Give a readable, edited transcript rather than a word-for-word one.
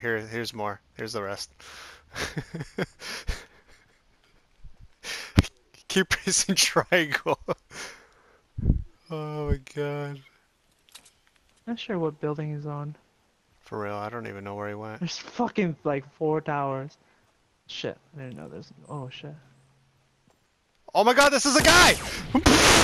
Here's more. Here's the rest. Keep pressing triangle. Oh my god. Not sure what building he's on. For real, I don't even know where he went. There's fucking like 4 towers. Shit, I didn't know there's. Oh shit. Oh my god, this is a guy!